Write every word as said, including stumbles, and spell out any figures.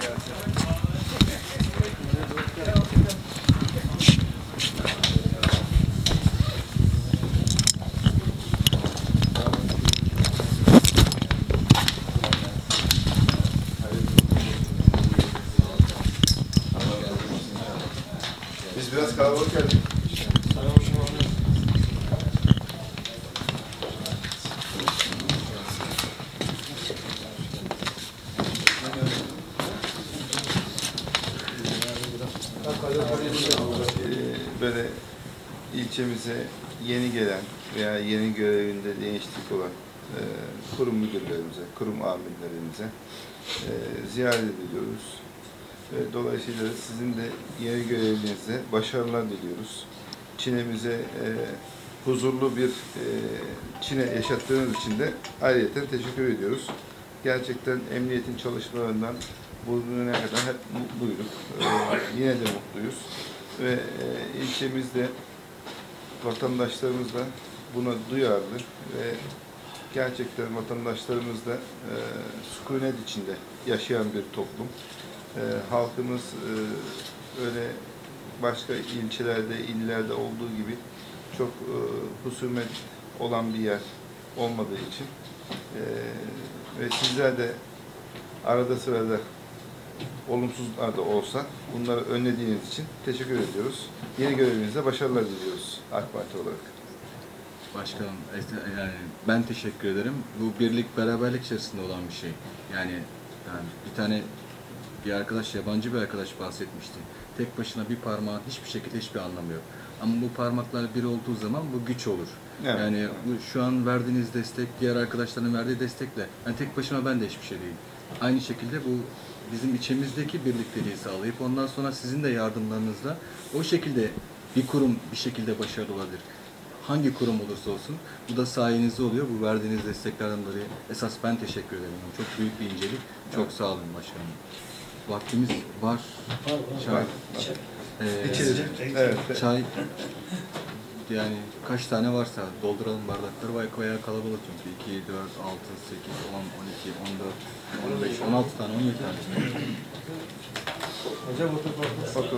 Biz biraz kalabalık geldik. Böyle ilçemize yeni gelen veya yeni görevinde değişiklik olan e, kurum müdürlerimize, kurum amirlerimize e, ziyaret ediyoruz. E, dolayısıyla sizin de yeni görevinizde başarılar diliyoruz. Çin'imize e, huzurlu bir e, Çin'e yaşattığınız için de ayrıca teşekkür ediyoruz. Gerçekten emniyetin çalışmalarından bugüne kadar hep mutluyduk. E, yine de mutluyuz. Ve e, ilçemizde vatandaşlarımız da buna duyarlı ve gerçekten vatandaşlarımız da e, sükunet içinde yaşayan bir toplum. E, halkımız e, öyle başka ilçelerde, illerde olduğu gibi çok e, husumet olan bir yer olmadığı için e, ve sizler de arada sırada olumsuzlar da olsa bunları önlediğiniz için teşekkür ediyoruz. Yeni görevinizde başarılar diliyoruz AK Parti olarak. Başkanım, yani ben teşekkür ederim. Bu birlik, beraberlik içerisinde olan bir şey. Yani, yani bir tane bir arkadaş, yabancı bir arkadaş bahsetmişti. Tek başına bir parmağın hiçbir şekilde hiçbir anlamı yok. Ama bu parmaklar bir olduğu zaman bu güç olur. Evet. Yani bu, şu an verdiğiniz destek, diğer arkadaşların verdiği destekle, yani tek başıma ben de hiçbir şey değil. Aynı şekilde bu bizim içimizdeki birlikteliği sağlayıp ondan sonra sizin de yardımlarınızla o şekilde bir kurum bir şekilde başarılı olabilir. Hangi kurum olursa olsun bu da sayenizde oluyor. Bu verdiğiniz desteklerden dolayı esas ben teşekkür ederim. Çok büyük bir incelik. Çok evet. Sağ olun başkanım. Vaktimiz var. Çay. Ee, evet. Çay. Yani kaç tane varsa dolduralım bardakları veya kalabalık çünkü iki, dört, altı, sekiz, on, on iki, on dört, on beş, on altı tane, on yedi tane. Hocam otur.